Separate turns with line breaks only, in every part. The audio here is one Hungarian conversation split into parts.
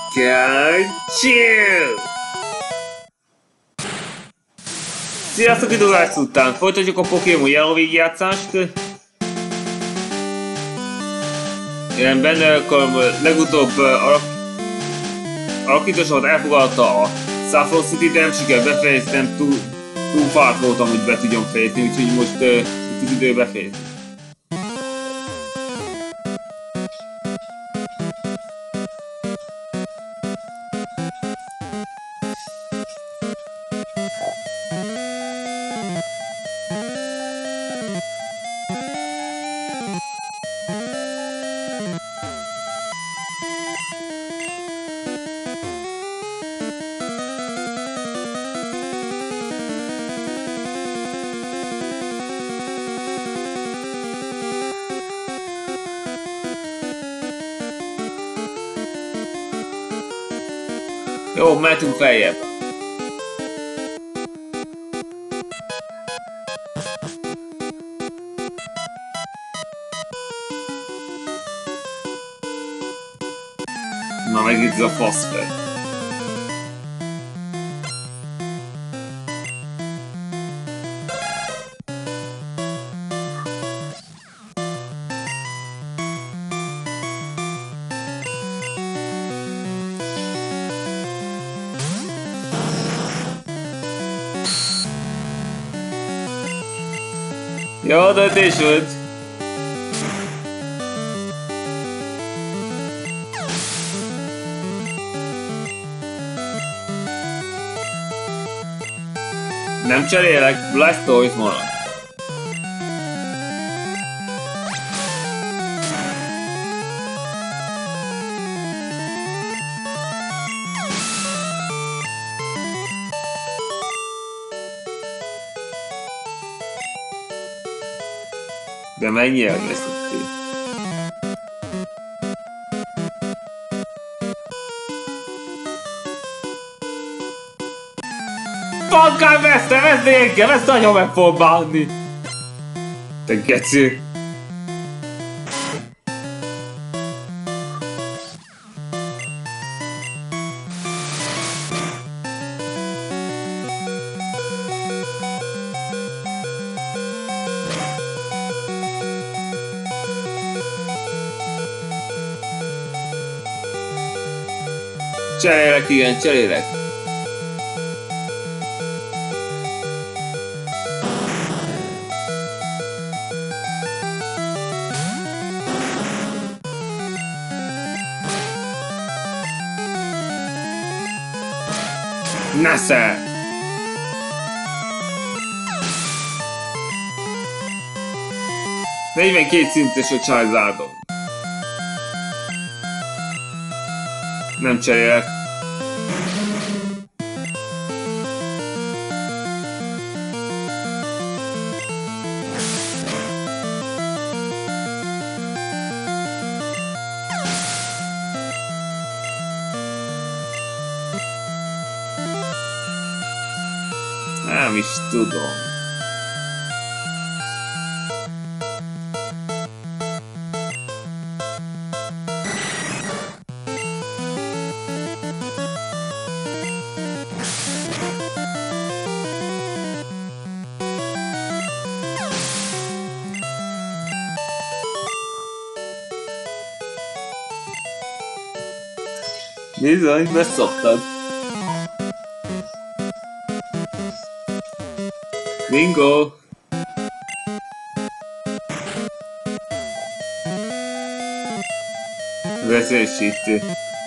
Chill! Sziasztok, idővársz után! Folytatjuk a Pokémon Yellow végigjátszást. Ilyenben, akkor legutóbb alakítósokat elfogadta a Saffron City, de nem sikerült befejezni, nem túl fáradt voltam, hogy be tudjam fejezni, úgyhogy most itt az idő befejezni. Jó, mehetünk feljebb. Na, meg itt ez a faszfej. Jó döntés volt. Nem cserélek, Blastoise marad. De mennyire agresszív. Pankán vesztem, ezt érkem, ezt nagyon meg fogom bánni. Te geci. Cserélek, igen, cserélek. Nesze! De 42 szintes a Charizardom. Nem cserélek. Nem is tudom. Bizony, beszoktad. Bingo! Veszélyesítő.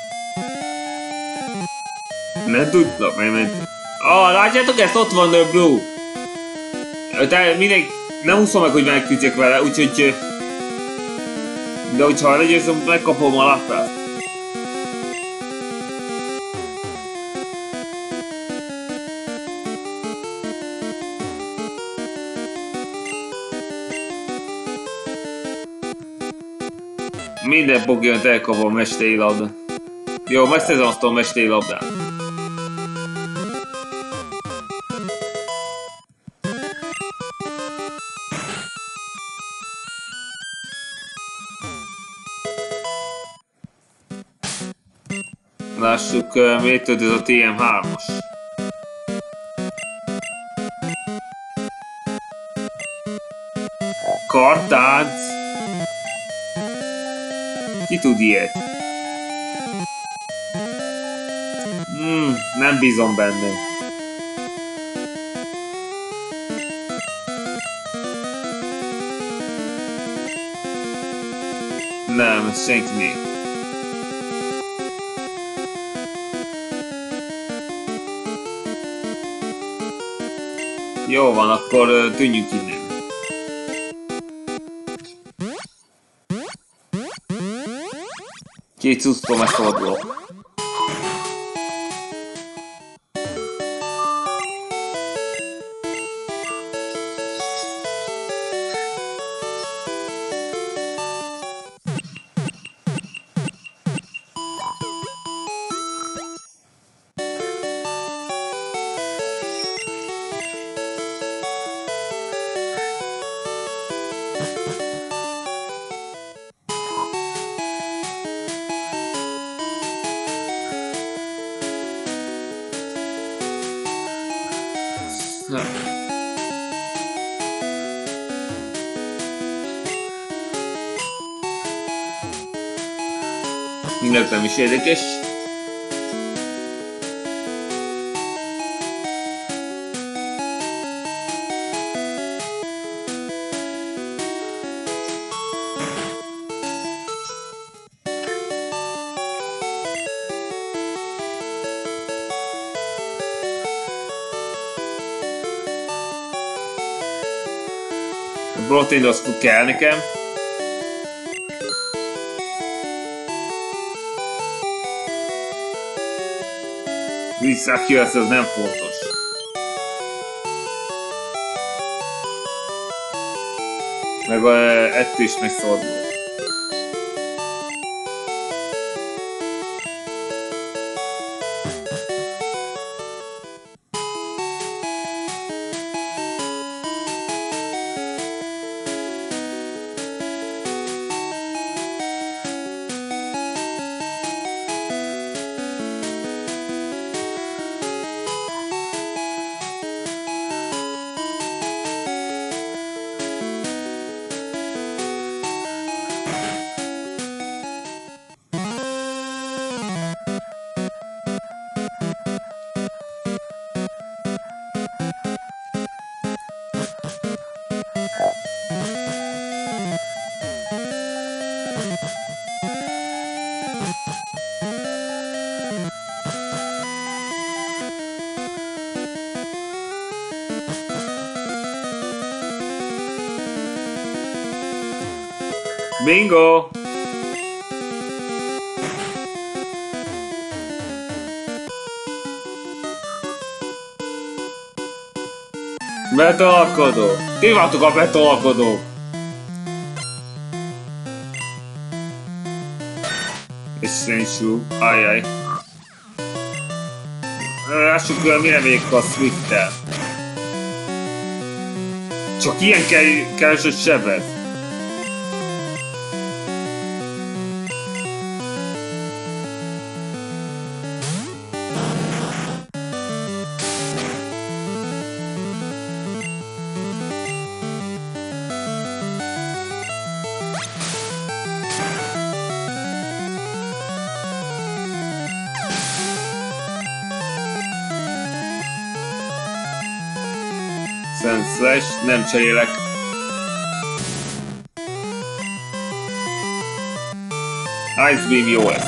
Nem tudtam, mert... látjátok ezt? Ott van a Blue! Tehát mindegy... Nem úszom meg, hogy megküzdjek vele, úgyhogy... De hogyha legyőzöm, megkapom a laptát. Minden Pokémont elkapom a mesteri labdát. Jó, megszerzem azt a mesteri labdát. Lássuk, miért tölt ez a TM3-as. Kartánc. Ki tud ilyet? Nem bízom benne. Nem, ez senki még. Jó van, akkor tűnjünk innen. Két cucctól megfordulok. Mindent nem is érdekes. A protein azt kell nekem. Visszák jössz, ez nem fontos. Meg ettől is megszordul. Bingo! Betolkodó! Ti vagytok a betolkodók! Essential, ajjaj. Lássuk, mire megyek a Swift-tel. Csak ilyen keresett sebet. Slash, nem cserélek. Ice Beam jó lesz.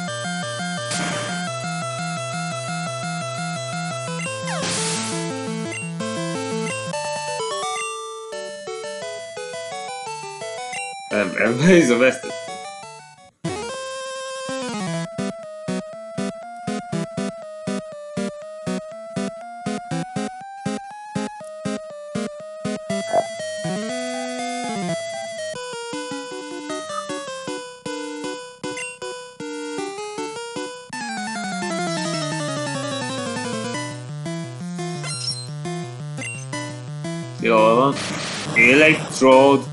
Nem, ez a vesztett. Jól van. Electrode.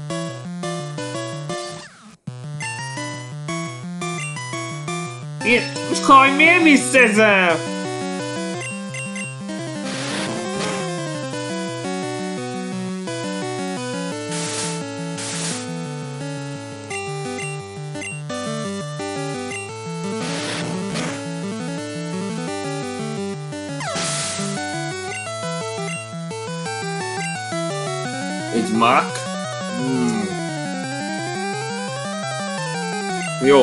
Most Kaj, miért visz ezzel? Egy mák? Jó.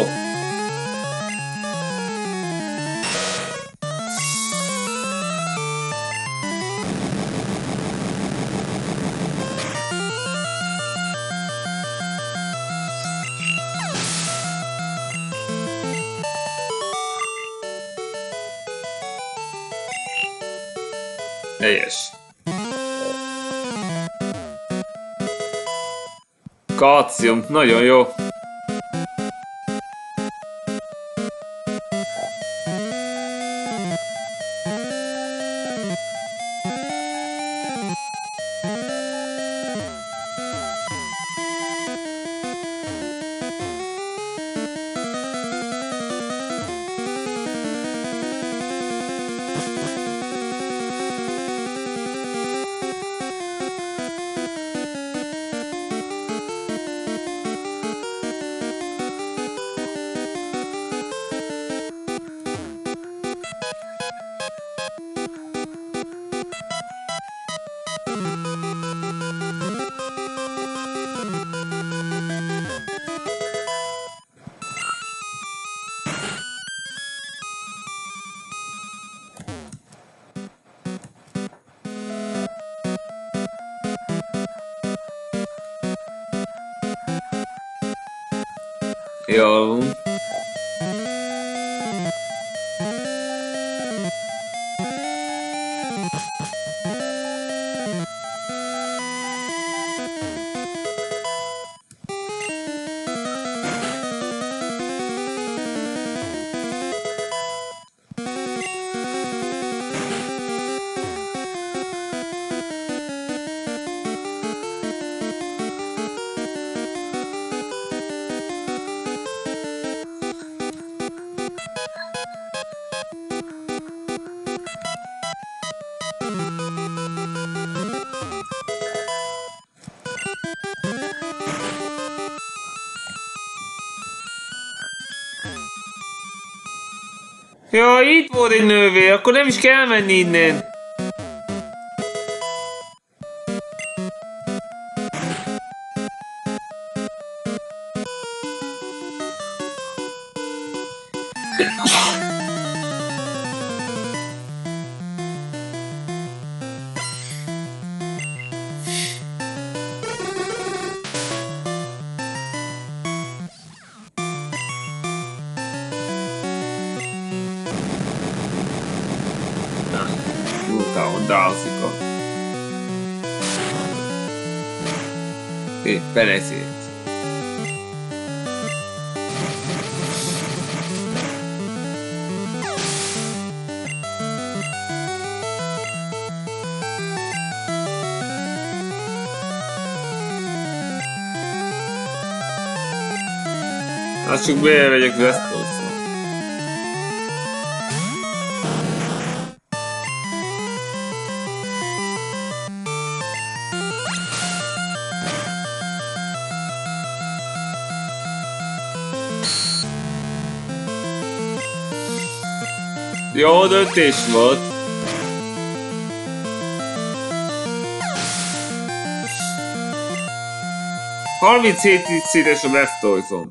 Helyes. Kalcium, nagyon jó. Jó. Ja, itt volt egy nővér, akkor nem is kell menni innen. Dalszik. Beleszélt. Hát csak belemegyek Westcoast-ra. Jó döntés volt. Harminchét szintes a Blastoise-on.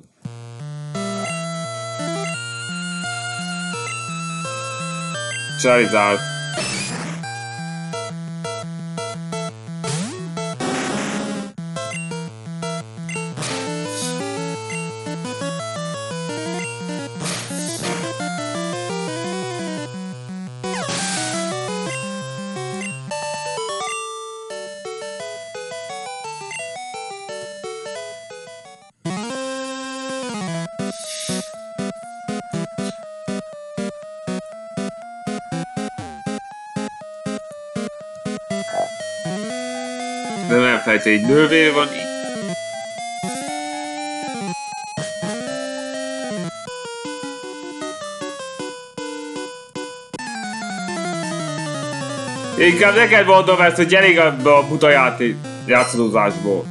Charizard. De nem feltétlenül egy nővér van itt. Inkább neked mondom ezt, hogy elég a buta játszadozásból.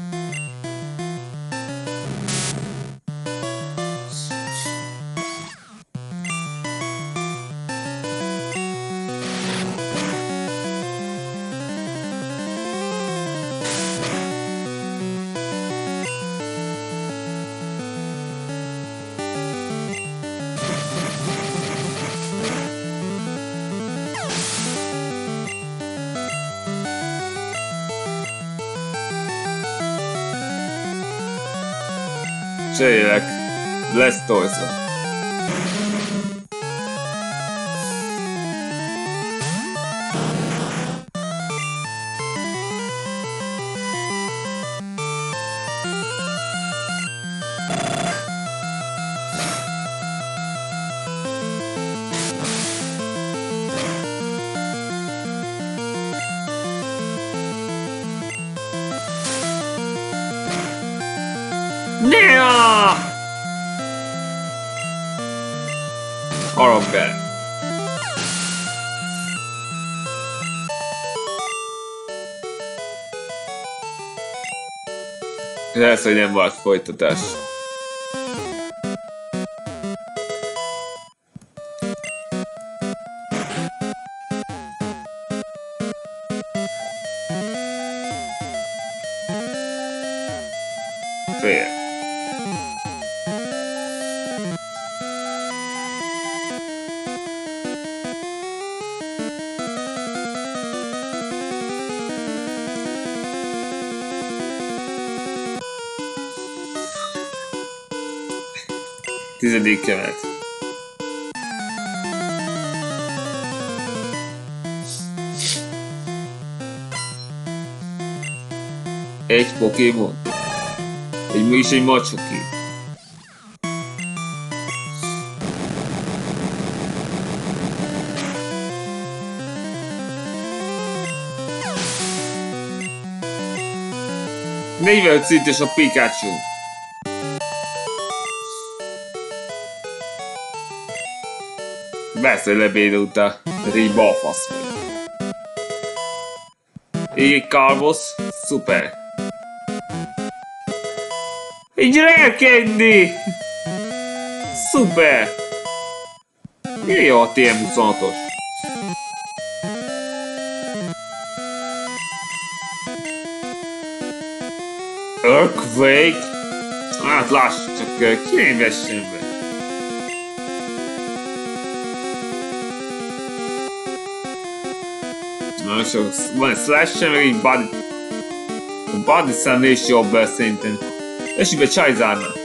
Cserélek Blastoise-ra. Nea! Harap be! Lesz, hogy nem volt folytatás. Fél. Tizedik kelet. Egy Pokémon. Egy Machoki. Négyvel szintes a Pikachu. Persze, hogy lebédulta, ez így balfasz vagy. Így egy Carlos, szuper. Egy Rare Candy! Szuper! Milyen jó a TM26-os? Earthquake? Hát lássuk csak, ki nem vessen be. Na, és van egy Slash-en, meg egy Body. A Body szemnél is jobb szerintem. Esik be Charizardnál.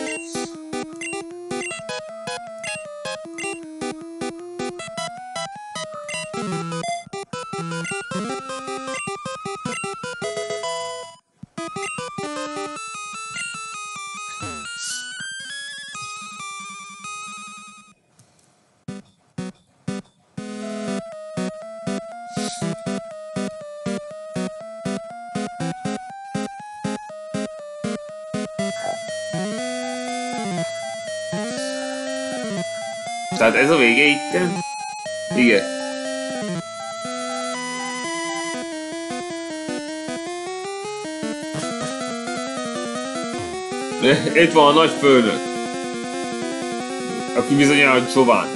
Tehát ez a vége itt? Igen. Itt van a nagy főnök, aki bizonyára csován.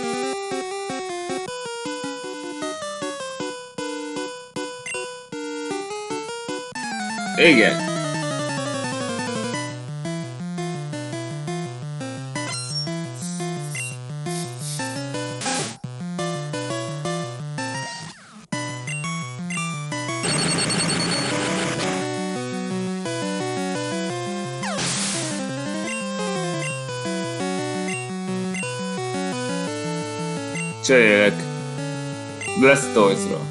Igen. Cserélek Blastoise-ra.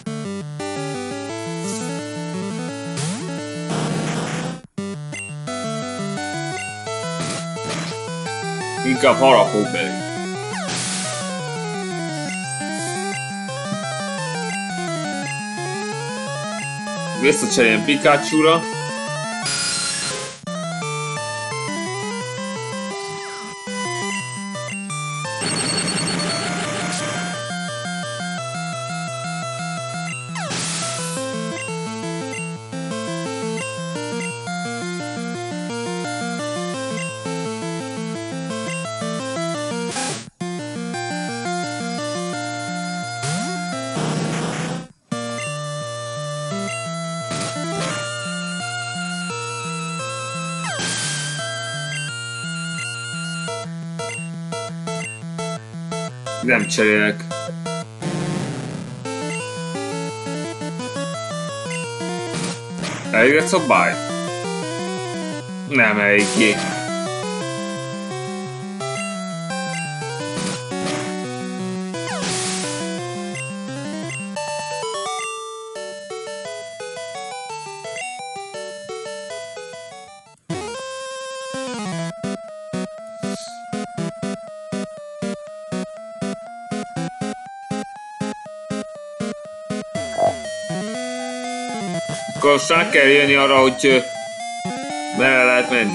Inkább harapok belé. Visszacserélem Pikachu-ra. Nem cserélek. Elég a szabály? Nem eléggé. Akkor most rá kell jönni arra, hogy merre lehet menni.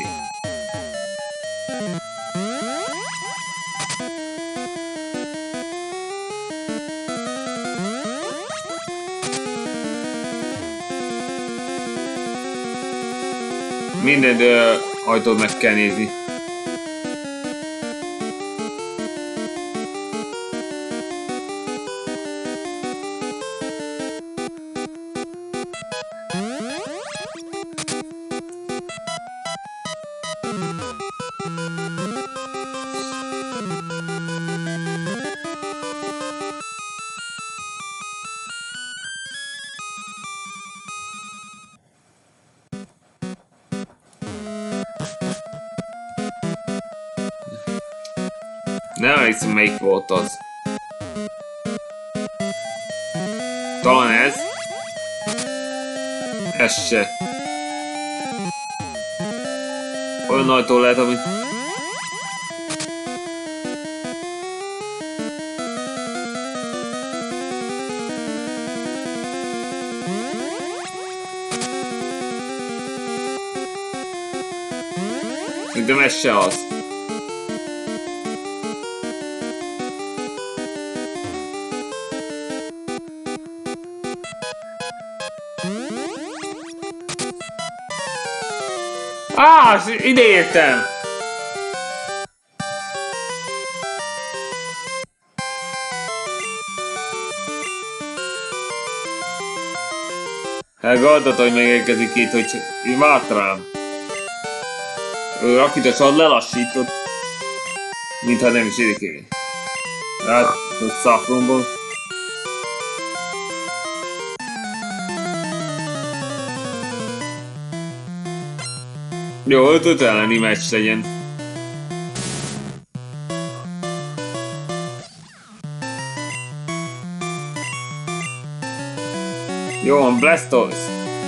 Minden ajtót meg kell nézni. Nem emlékszem, melyik volt az. Talán ez? Ez se. Olyan ajtó lehet, ami... Szerintem ez se az. Ide értem! Elgondolta, hogy megérkezik itt, hogy várt rám. Akit a csad lelassított. Mintha nem is érdekelni. Hát, a Saffronból. Jó, 5 elleni meccs legyen. Jó van, Blastoise.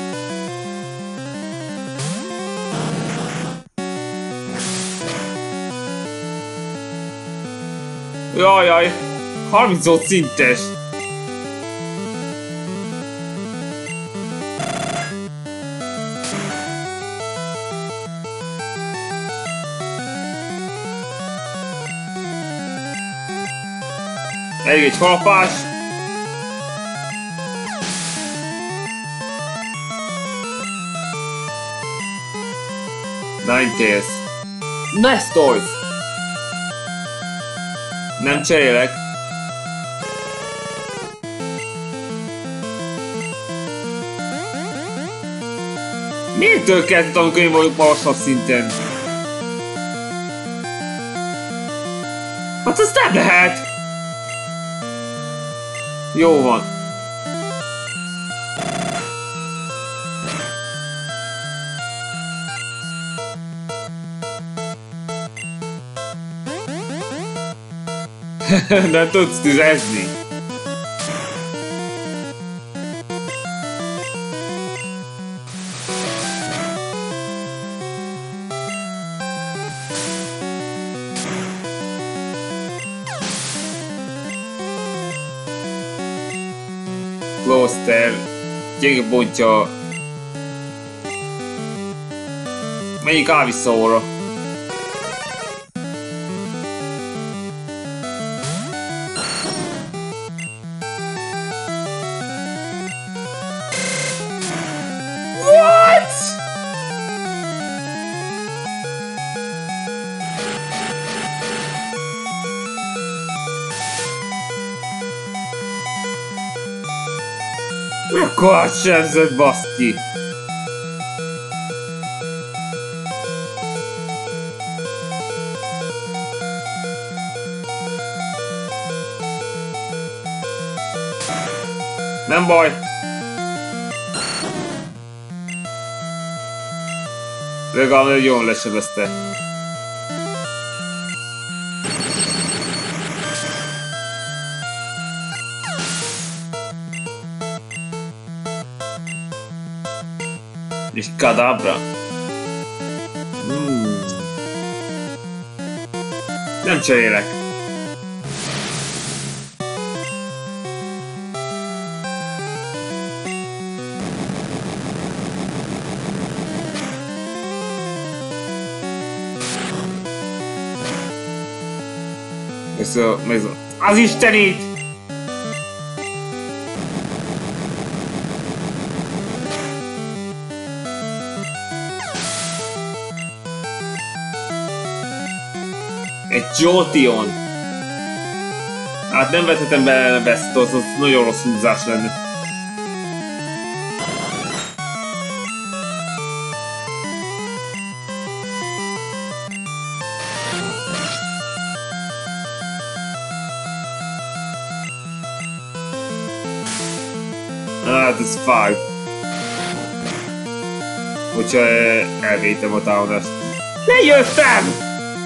Jajjaj, 38 szintes. Elég egy kalapás. Ninetales. Blastoise. Nem cserélek. Miért kezdett, amikor én vagyok magasabb szinten? Hát ez nem lehet! Jó van. Nem tudsz tüzezni. Kloster, gyenge pontja. Menjünk át vissza óra. What? Mekkora sebzett, baszki! Nem baj. Legalább nagyon lesebezte. És Kadabra. Nem cserélek. Az Istenit! Egy Jolteon! Hát nem vethetem bele Bestos, az nagyon rossz húzás lenne. Hát ez fáj. Hogyha elvétem a támadást. Lejöttem!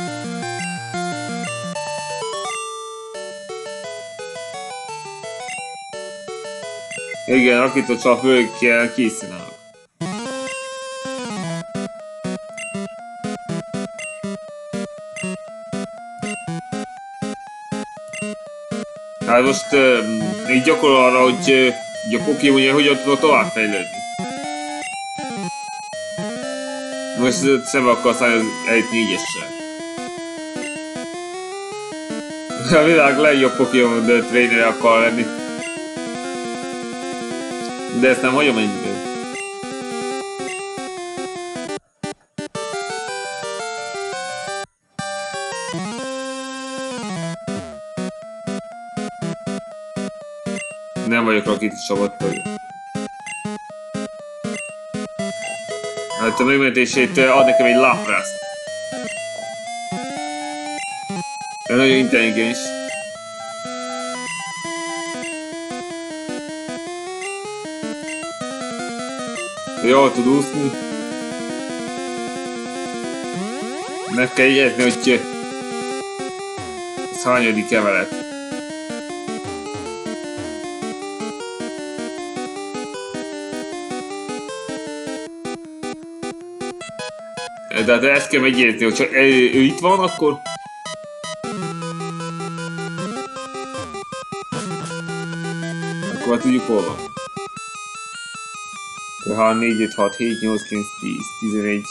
Igen, akit a csap ők készen állnak. Hát most így gyakorol arra, hogy a Pokémonja hogyan tudod továbbfejlődni. Most szembe akarsz állni az Elite 4-essel. A világ legjobb Pokémon trainer akar lenni. De ezt nem hagyom ennyire. Nem vagyok rakétis csapattag. Hát a megmentését ad nekem egy Lapraszt. De nagyon intelligens. Jól tud úszni. Meg kell jegyezni, hogy ez hányadik emelet. De hát ezt kell megjegyezni, hogyha ő itt van, akkor... Akkor tudjuk hol van. 3, 4, 5, 6, 7, 8, 9, 10, 11.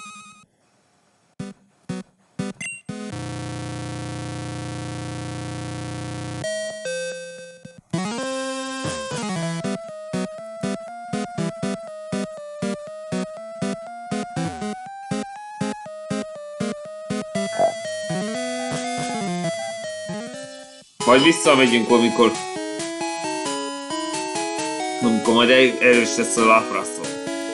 Majd visszamegyünk, amikor majd erős lesz a Lapraszon.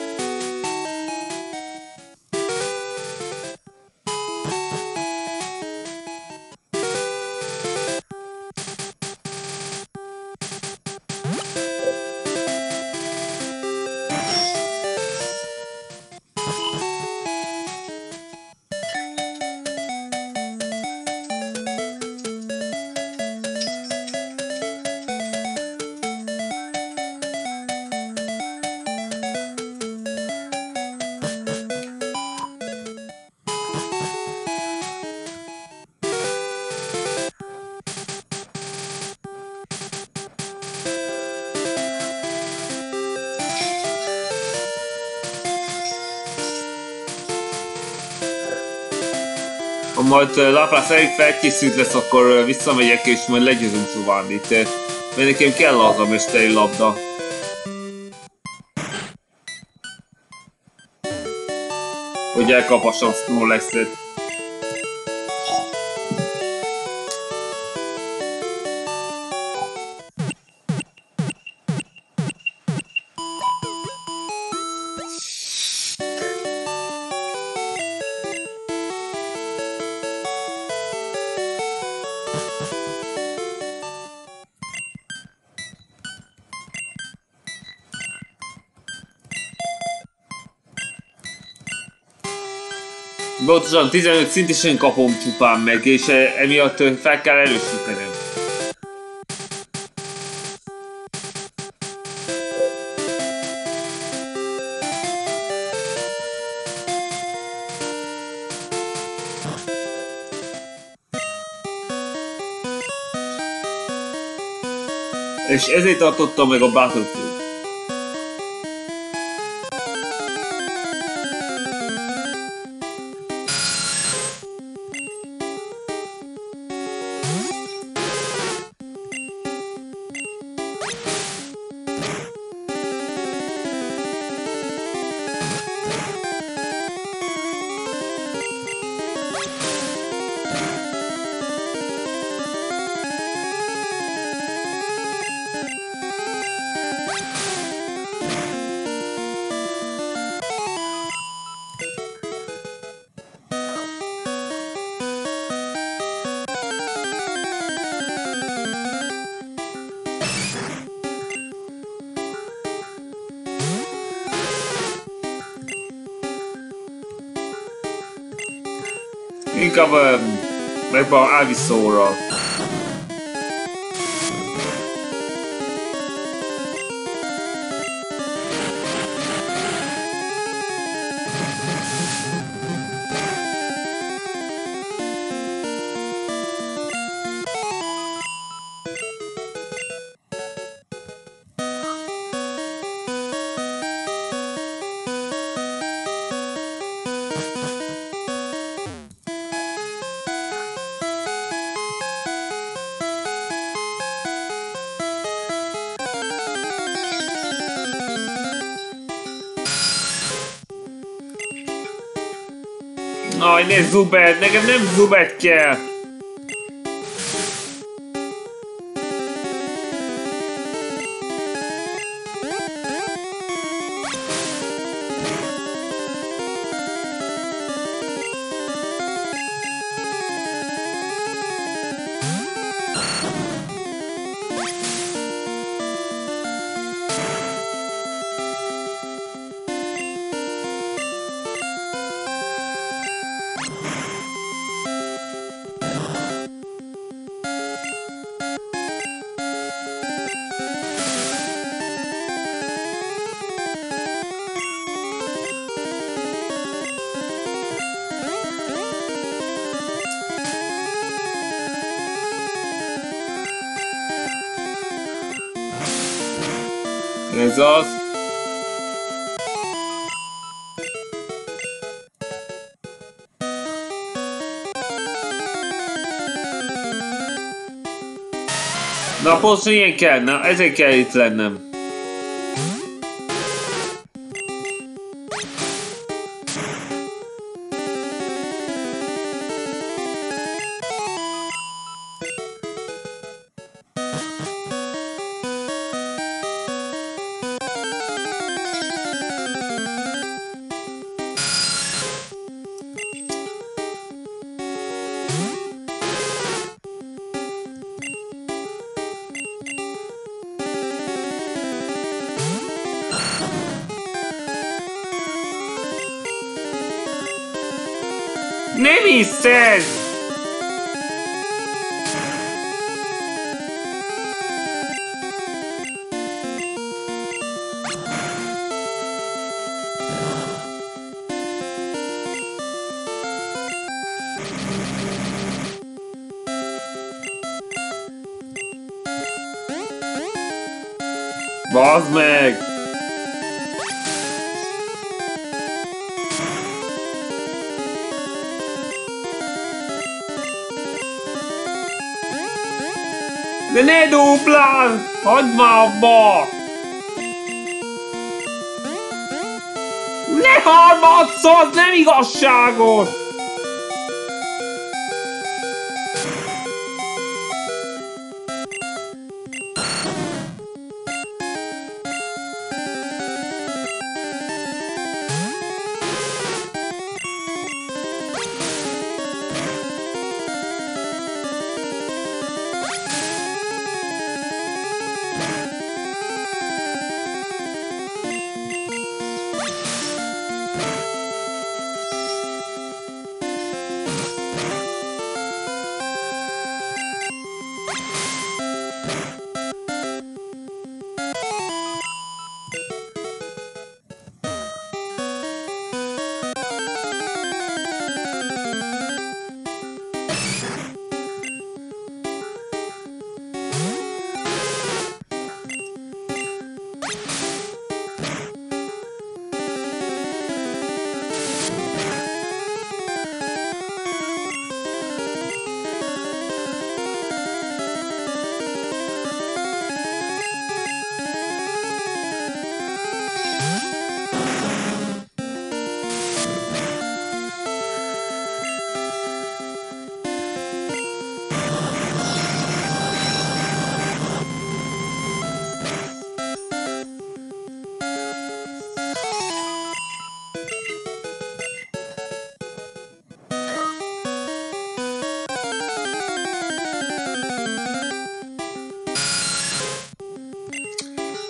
Ha majd Laplace elég felkészült lesz, akkor visszamegyek és majd legyőzöm Giovannit. Mert nekem kell az a mesteri labda. Hogy elkaphassam Snorlaxet. Pontosan 15 szintesen kapom csupán meg, és emiatt fel kell erősítenem. És ezért tartottam meg a Battlefield. Inkább megpróbálom elviszóra. Aj, ne Zubed! Nekem nem Zubed kell! Ez az. Na, pontosan ilyen kell, na, ezért kell itt lennem. Nem hiszed! Bazd meg! De ne duplázd! Hagyd már abba! Ne harmadszor, az nem igazságos!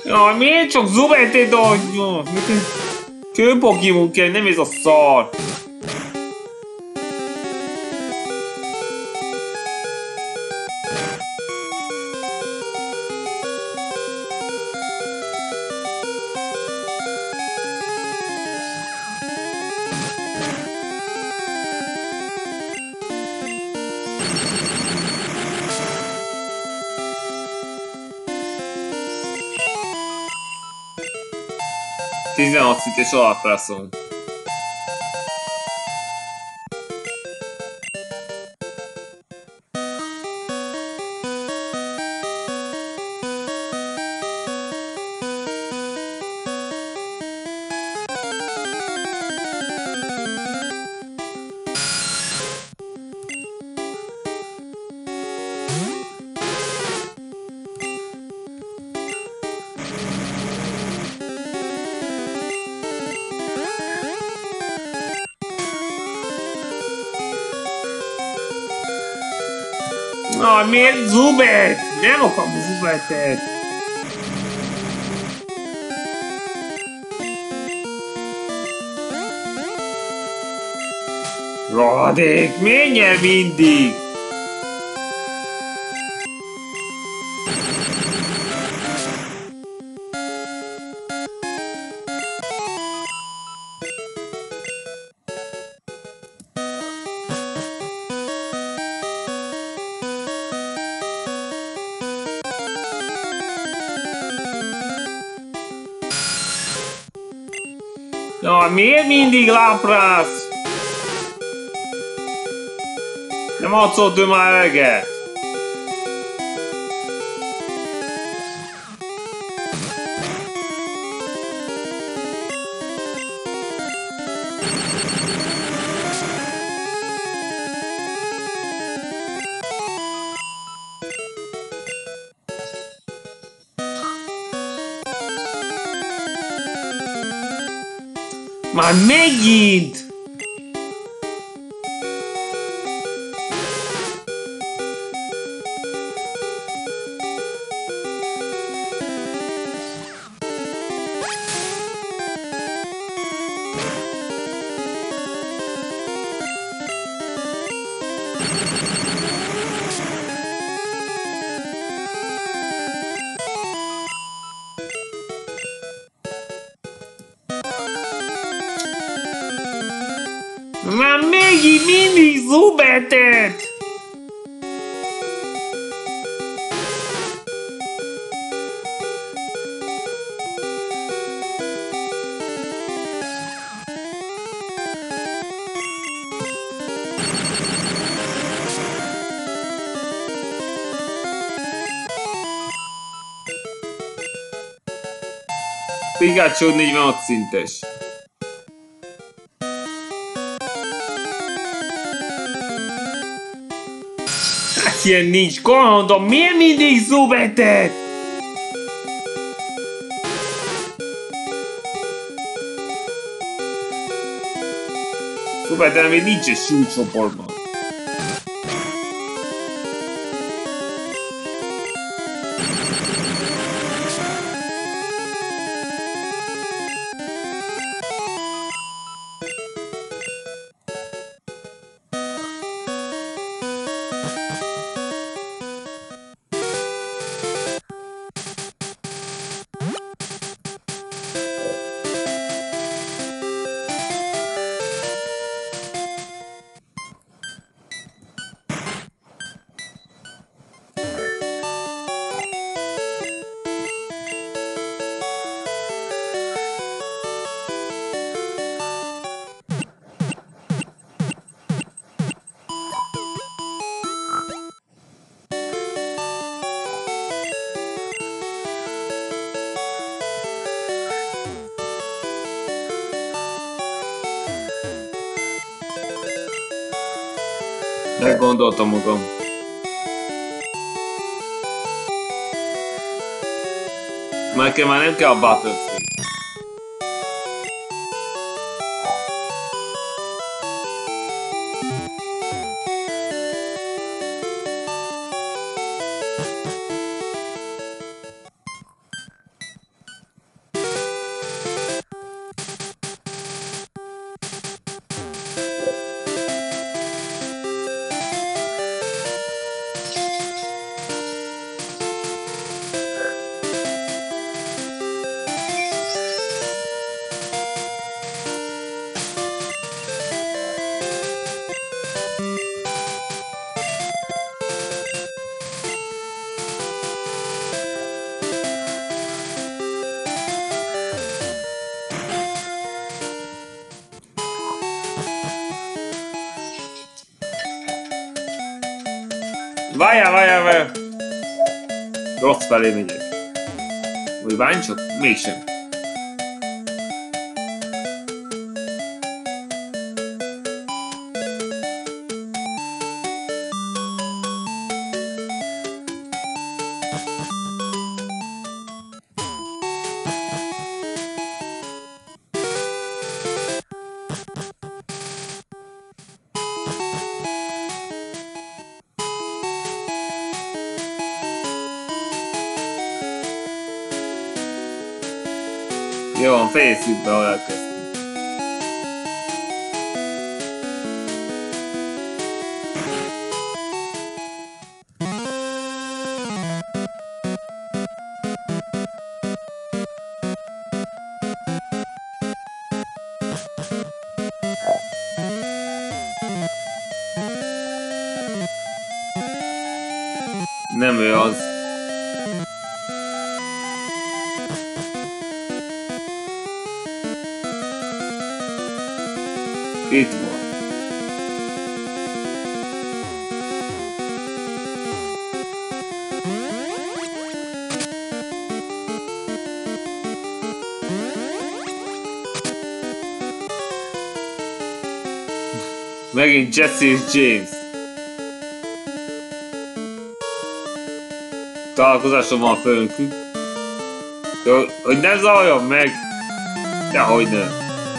Jaj, miért csak Zubetet adja? Kőpokimon kell, nem ez a szar. Tizenhat szintes alaprászom. Na, miért Zubet? Nem akarom Zubetet. Rohadék, miért nyer mindig? Na, miért mindig Laprász? Nem adszod ő már eleget? Már megint! Már megint mindig Zubetet! Pikachu 46 szintes. Hát ilyen nincs, gondolom, miért mindig Zubetet? Zubetet még nincs egy súlycsoportban. Meggondoltam magam. Nekem már nem kell a Battlefield. Várjál! Rossz felé megyek. Vagy báncsok? Mégsem. Jó, fejezzük be, ahol elkezdtünk. Nem ő az. Itt van. Megint Jesse és James. Találkozásom van főnkünk. Hogy ne zavarjon meg! Dehogy nem.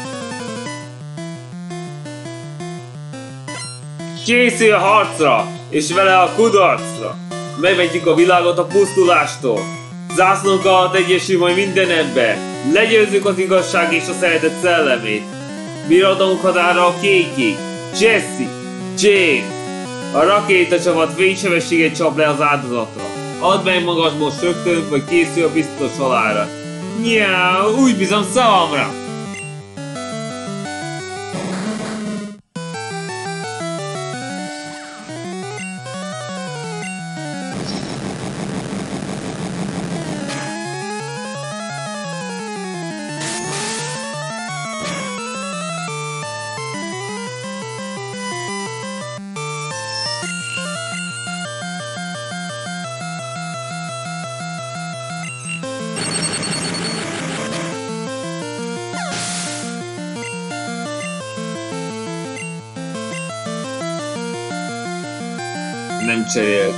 Készülj a harcra, és vele a kudarcra! Megmentjük a világot a pusztulástól! Zászlónk alatt egyesül majd minden ember! Legyőzzük az igazság és a szeretet szellemét! Birodalmunk határa a kékig! Jesse! James! A rakétacsapat fénysebességet csap le az áldozatra! Add meg magad most rögtön, vagy készülj a biztos halálra! Nyáú, úgy bízom szavamra! Nem cserélt.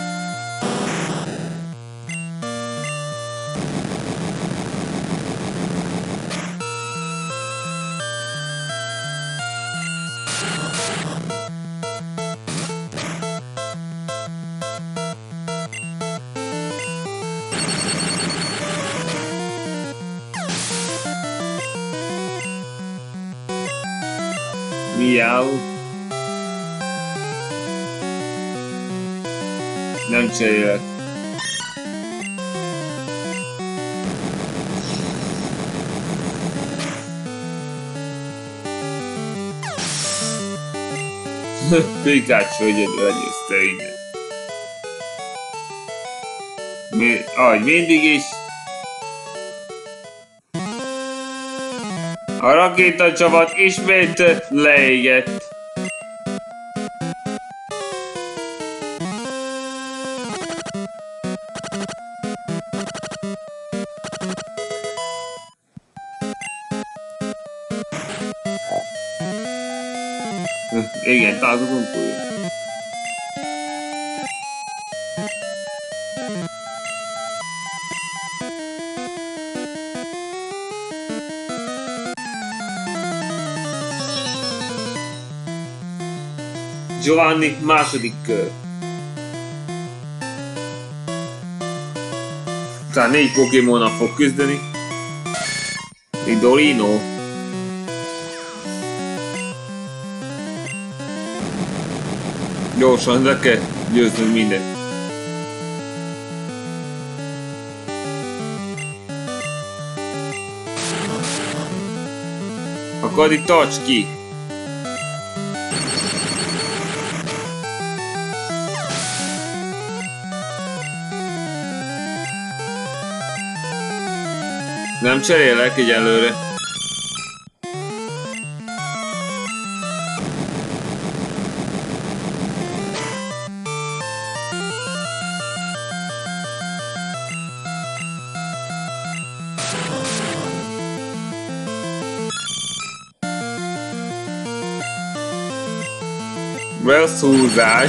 Miau. Nem cserélek. Pikachu egyedül legyőzte innen. Ahogy mindig is. A rakétacsapat ismét leégett. Igen, találkozunk újra. Giovanni második kör. Tehát 4 Pokémonnal fog küzdeni. Nidorino. Gyorsan le kell győznünk mindent. Akkor itt tarts ki! Nem cserélek egyelőre. Rossz húzás.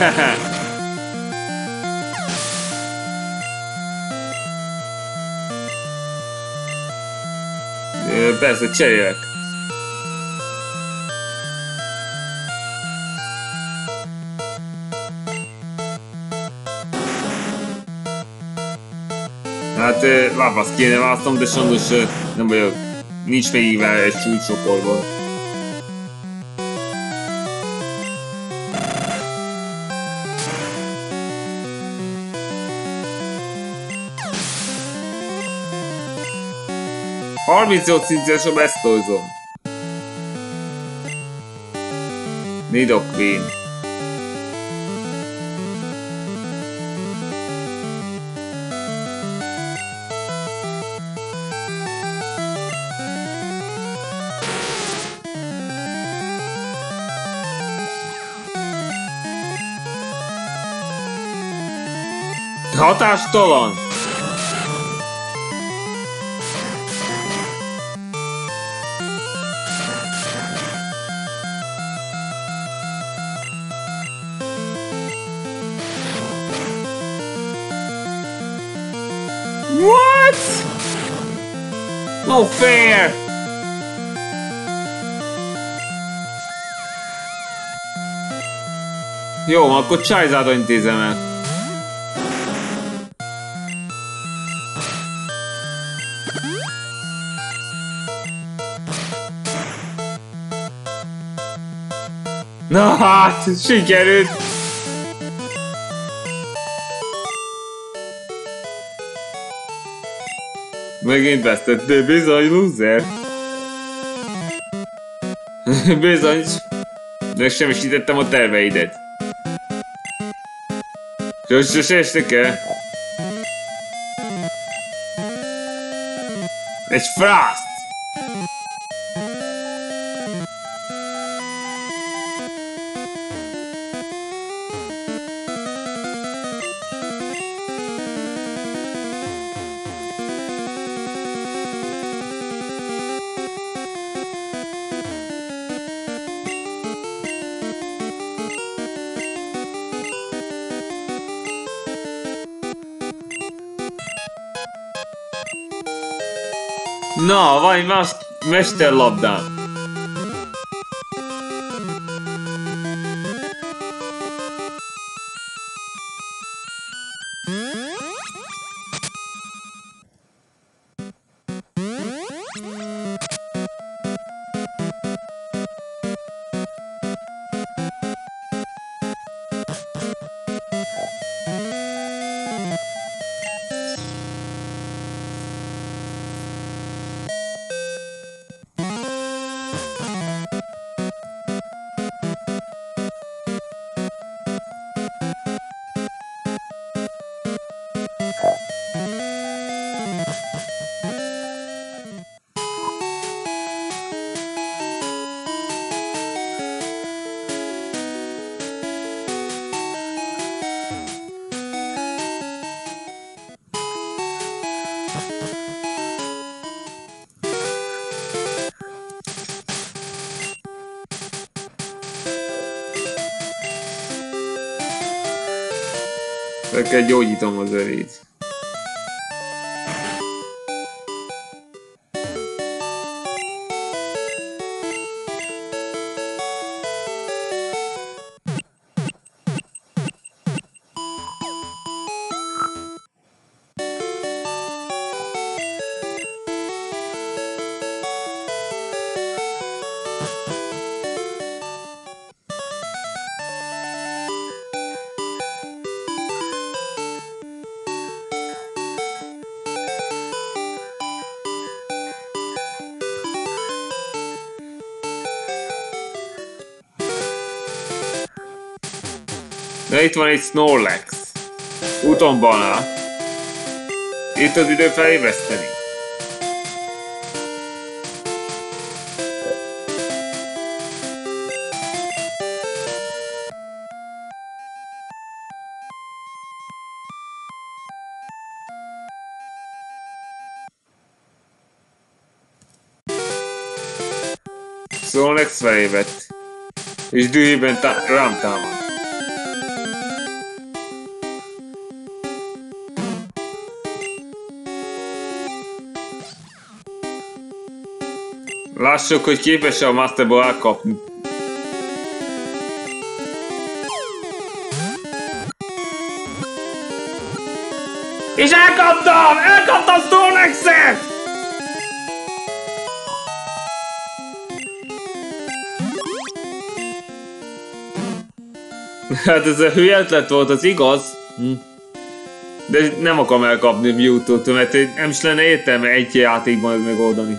Persze, cserélek. Hát Lapaszt kéne választom, de sajnos nem vagyok. Nincs még így egy súlycsoportban. A 38 szintes a Bestoyzom. Nidoqueen. Hatástalan! What? No fair! Jó, akkor Charizardra intézem el. Na hát, sikerült! Megint vesztettél, bizony, loser! Bizony, megsemmisítettem a terveidet. Sose estek el. Egy frászt! Na, van egy mesterlabdám. Fel kell gyógyítom az örét. De itt van egy Snorlax. Utomban áll. Itt az idő felébreszteni. Snorlax felébredt. És dühében rám támad. Lássuk, hogy képes-e a Master Ball elkapni. És elkaptam! Elkaptam Snorlaxet! Hát ez a hülye ötlet volt, az igaz. De nem akarom elkapni Mewtwo-t, mert nem is lenne értelme egy játékban megoldani.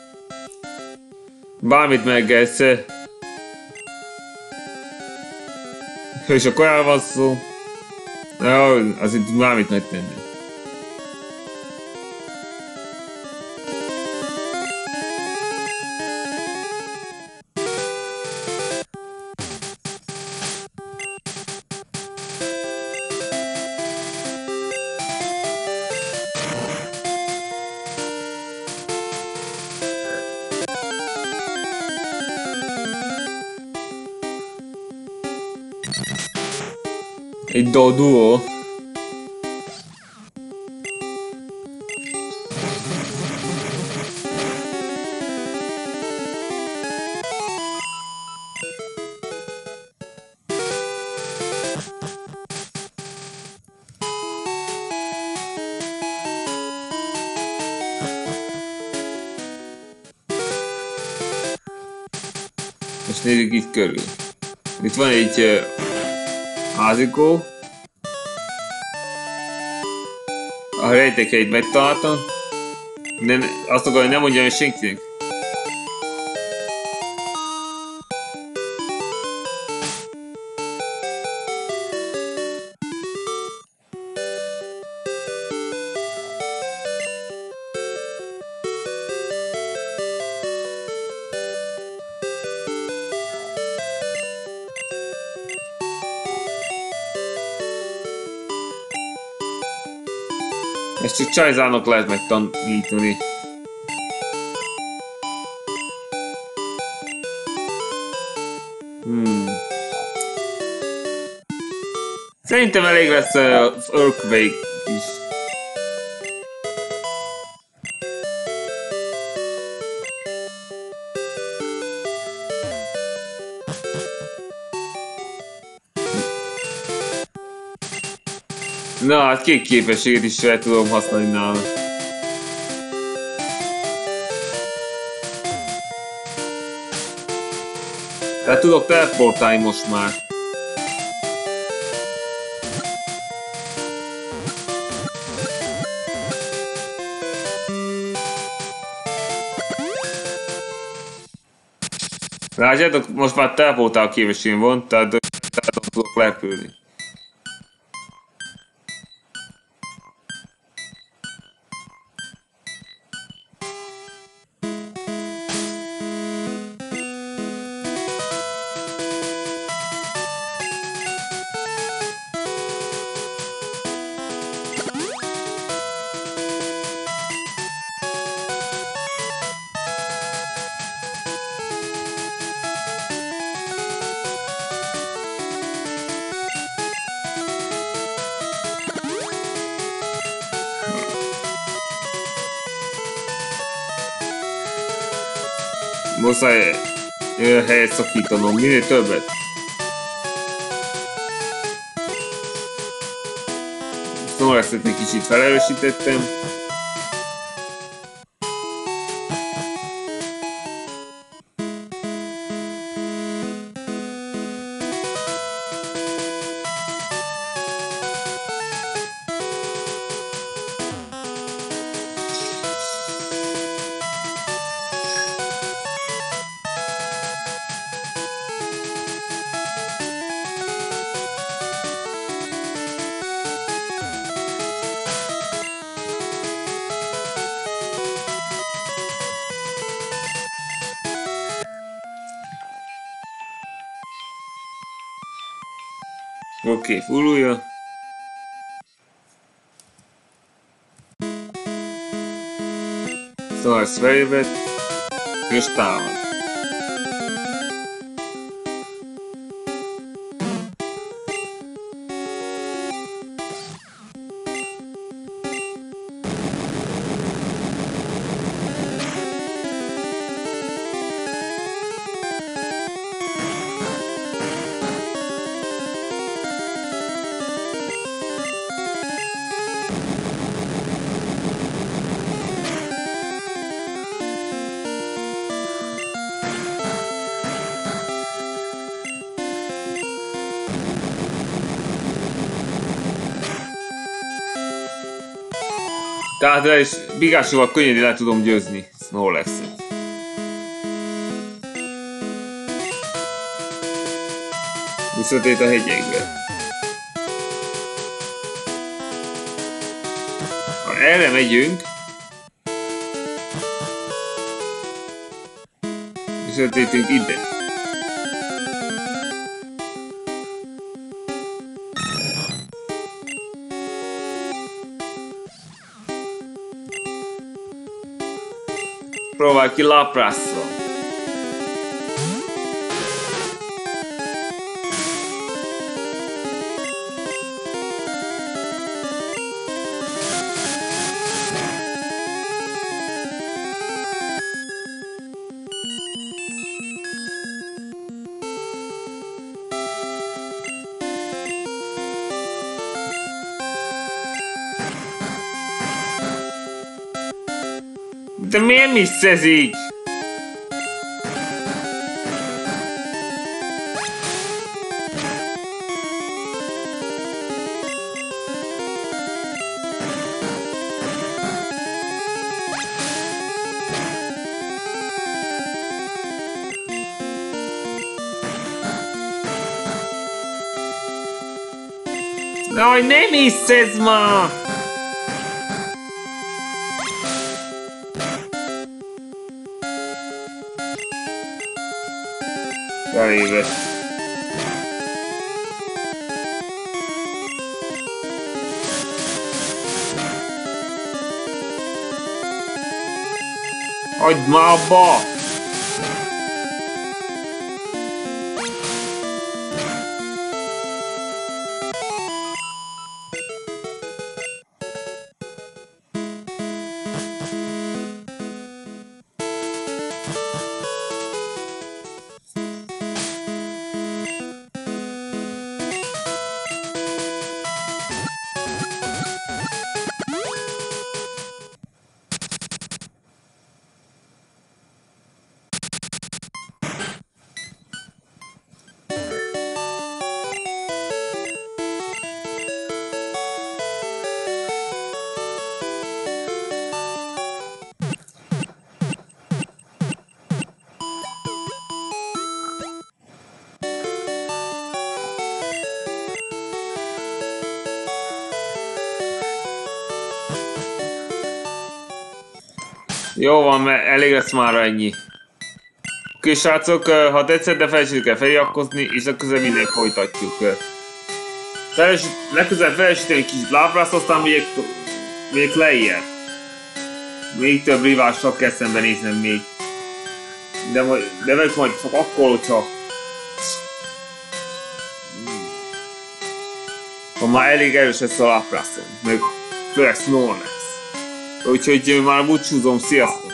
Bármit meggetsz. És akkor el van szó. Az itt bármit megtenni. Egy duo. Most nézzük itt körül. Itt van egy házikó. A rejtékeit megtaláltam. De azt akarom, hogy nem mondjam senkinek. Ezt csak Charizardnak lehet megtanítani. Szerintem elég lesz az Earthquake is. Na, hát két képességet is fel tudom használni nála. Tehát tudok teleportálni most már. Látjátok, most már teleportál képességem van, tehát tudok repülni. Muszáj helyet szakítanom, minél többet. Snorlaxet egy kicsit felerősítettem. Oké, furulja. Snorlax feljövett, és támad. Tehát is Bigásival könnyedén le tudom győzni Snorlaxet. Viszont itt a hegyekben. Ha erre megyünk, viszont itt ide. Próbálj ki Lapras-szal. De miért misszez így? Jaj, nem misszez ma! Beléve. Hagyd már abba! Jó van, mert elég lesz már ennyi. Oké, srácok, ha tetszett, de felejtsétek el feliratkozni, és legközelebb minden folytatjuk. Legközelebb felejtsétek egy kicsit Lapras, aztán megyek lejjebb. Még több rivással kell szembenéznem még. De meg majd csak akkor, hogyha... Ha már elég erős lesz a Laprason, meg főleg Snorlax. Úgyhogy már búcsúzom, sziasztok!